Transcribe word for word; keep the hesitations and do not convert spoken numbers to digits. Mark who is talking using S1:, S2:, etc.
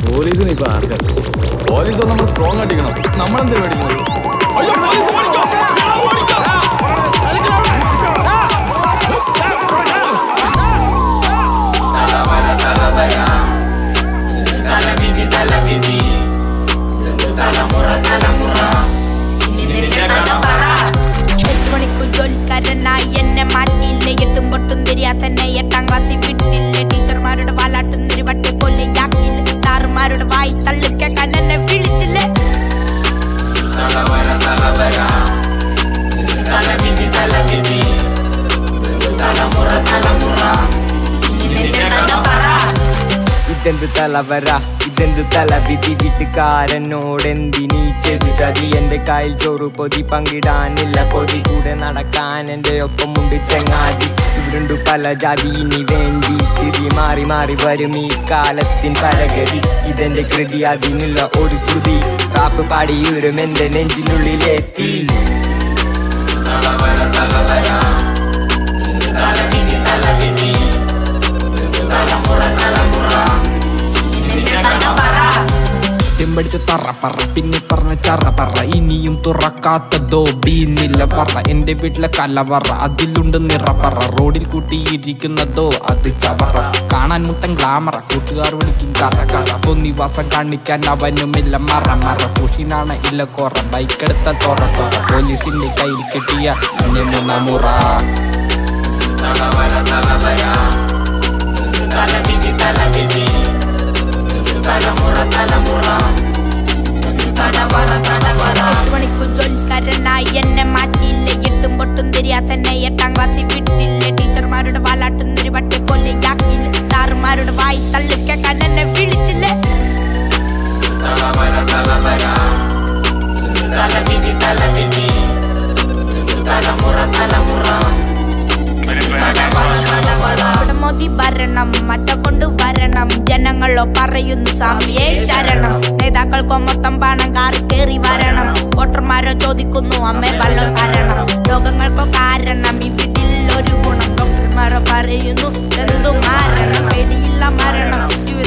S1: പോലീസിന് ഇപ്പൊ ആർക്കാ? പോലീസ് നമ്മൾ സ്ട്രോങ് അടിക്കണം. നമ്മളെന്തിനു മേടിക്കുന്നത്?
S2: മണിക്കു ജോലിക്കാരനായി എന്നെ മാറ്റിയില്ല. എട്ടും പൊട്ടും തിരിയാത്തന്നെ എട്ടാം ക്ലാസ്സിൽ വിട്ടില്ല. ടീച്ചർമാരുടെ വാലാട്ടുന്നൊരു വട്ടി പോലെ യാക്കില്ല. സാറുമാരുടെ വായി തള്ളിക്കാൻ എന്നെ വിളിച്ചില്ലേ.
S3: ഇതെന്ത് തലവര, ഇതെന്ത് തലവിധി, വീട്ടുകാരനോടെന്തിനീ ചെയ്തു ചതി. എന്റെ കയ്യിൽ ചോറ് പൊതി പങ്കിടാനില്ല കൊതി, കൂടെ നടക്കാൻ എന്റെ ഒപ്പമുണ്ട് ചങ്ങാതി. ഇവിടുണ്ട് പല ജാതി, ഇനി വേണ്ടി സ്ഥിതി മാറി മാറി വരും ഈ കാലത്തിൻ പരഗതി. ഇതെന്റെ കൃതി, അതിനുള്ള ഒരു ശ്രുതി, റാപ്പ് പാടിയൂരും എന്റെ നെഞ്ചിനുള്ളിലെത്തി.
S4: പഠിച്ച തറ പറ, പിന്നെ പറഞ്ഞ ചറ പറ, ഇനിയും തുറക്കാത്തതോ ബീന്നില്ല പറ. എന്റെ വീട്ടിലെ കലവറ, അതിലുണ്ട് നിറപ്പറ. റോഡിൽ കൂട്ടിയിരിക്കുന്നതോ അത് ചവറ. കാണാൻ മുട്ടൻ ഗ്ലാമറ, കൂട്ടുകാർ വിളിക്കും കറ കറ. പൊന്നിവാസം കാണിക്കാൻ അവനുമില്ല മറ മറ. പുഷിനാണ് ഇല്ല കൊറ, ബൈക്കെടുത്ത തുറ തുറ. പോലീസിന്റെ കയ്യിൽ കിട്ടിയ മുറ.
S2: മണിക്കു ജോലിക്കാരനായി എന്നെ മാറ്റിയില്ല. എട്ടും പൊട്ടും തിരിയാത്തന്നെ എട്ടാം ക്ലാസ്സിൽ വിട്ടില്ല. ടീച്ചർമാരുടെ വാലാട്ടുന്നൊരു വട്ടി പോലെ യാക്കില്ല. സാറുമാരുടെ വായി തള്ളിക്കാൻ എന്നെ വിളിച്ചില്ലേ. മോദി ഭരണം മറ്റ കൊണ്ടുവരണം. ജനങ്ങളോ പറയുന്നു സ്വാമിയെ ശരണം. നേതാക്കൾക്കോ മൊത്തം പണം കാറി കയറി വരണം. വോട്ടർമാരോ ചോദിക്കുന്നു അമ്മേ വള്ളം തരണം. രോഗങ്ങൾക്കോ കാരണം ഈ വീട്ടിൽ ഒരു ഗുണം. ഡോക്ടർമാരോ പറയുന്നു എന്തു മാരണം. പേടിയില്ല മരണം.